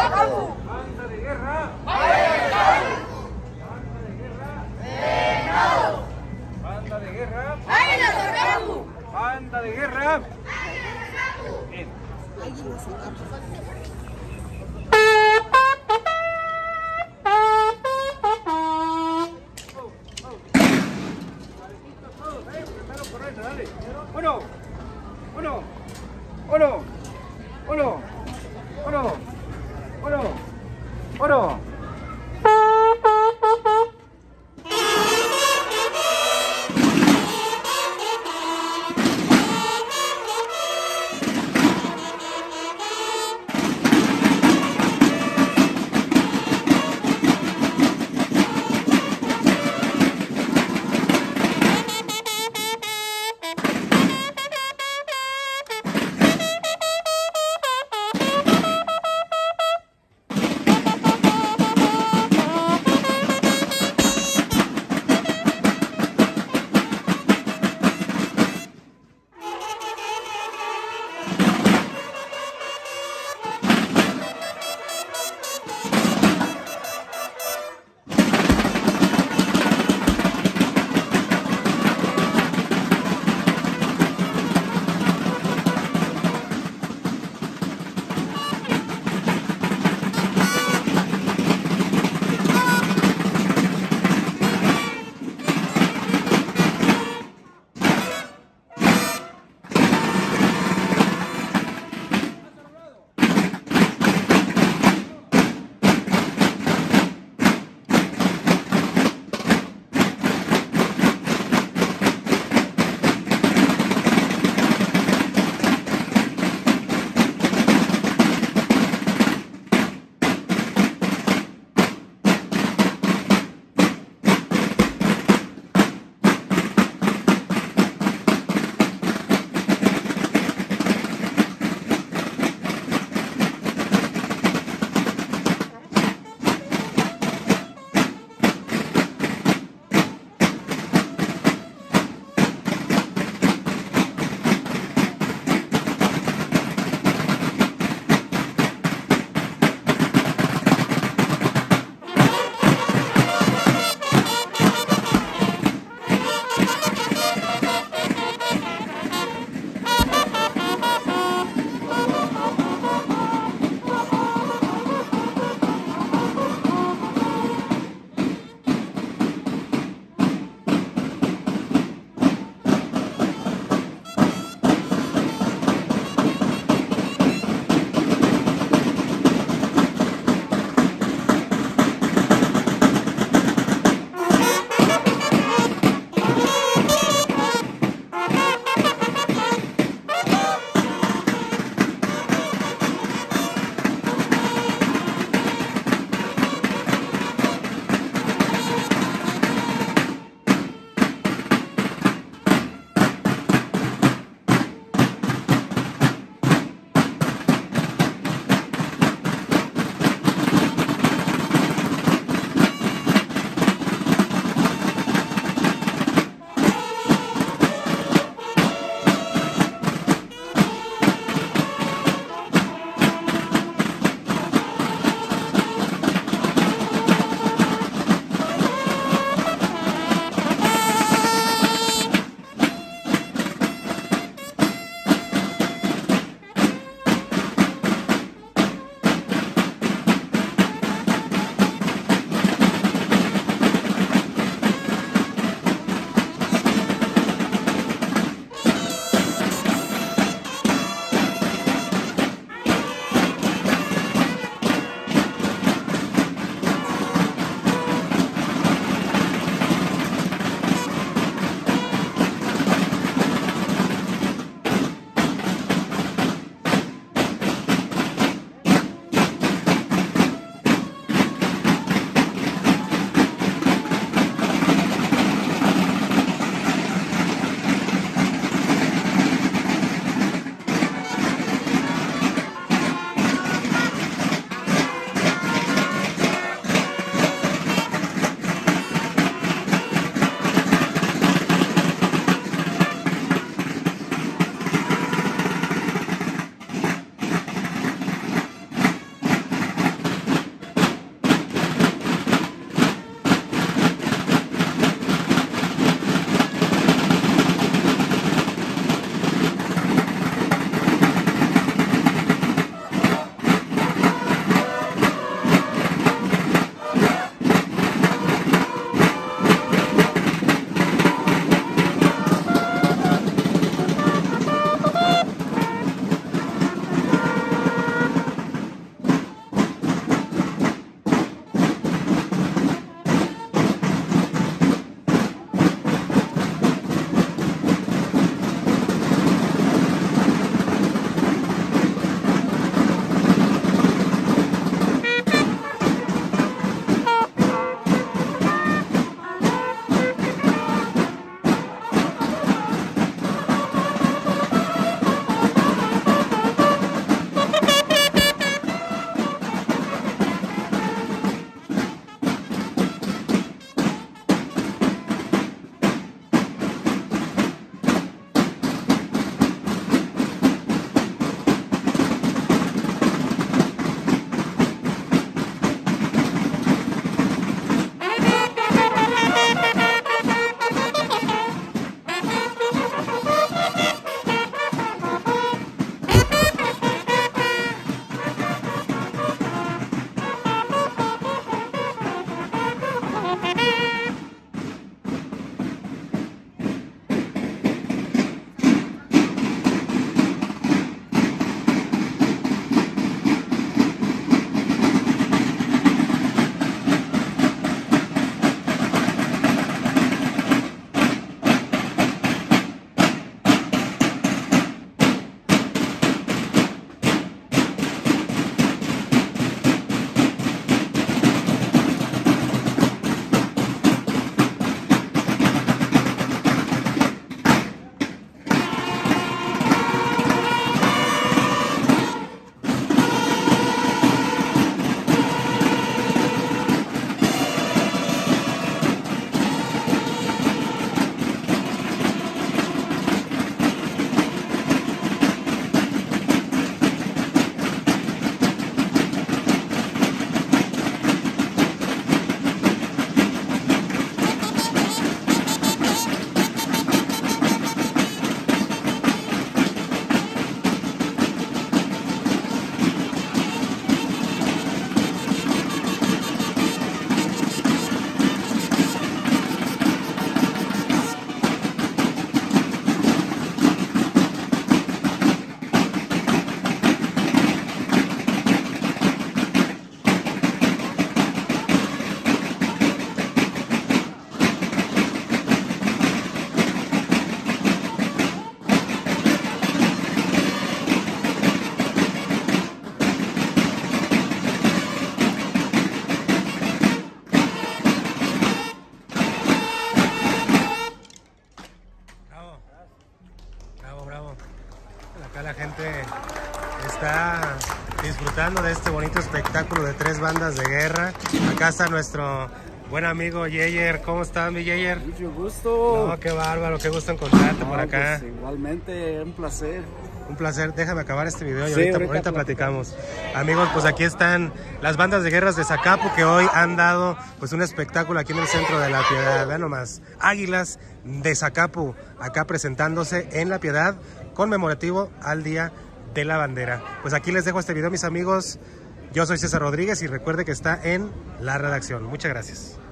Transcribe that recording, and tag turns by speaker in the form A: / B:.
A: Zacapu.
B: Banda de guerra. Banda de guerra. Banda de guerra.
A: Aguilas, Zacapu.
B: Banda de guerra. Bien.
C: Aguilas, Zacapu.
B: Dale. Uno. Uno. Uno. Uno. Uno. Uno. Uno.
A: bonito espectáculo de 3 bandas de guerra. Acá está nuestro buen amigo Yeyer. ¿Cómo estás, mi Yeyer?
D: Mucho gusto.
A: No, qué bárbaro, qué gusto encontrarte por acá.
D: Pues igualmente, un placer.
A: Un placer, déjame acabar este video y
D: Sí,
A: ahorita platicamos. Amigos, pues aquí están las bandas de guerras de Zacapu que hoy han dado pues un espectáculo aquí en el centro de La Piedad. Vean nomás, Águilas de Zacapu acá presentándose en La Piedad conmemorativo al Día de la Bandera. Pues aquí les dejo este video, mis amigos. Yo soy César Rodríguez y recuerde que está en la redacción. Muchas gracias.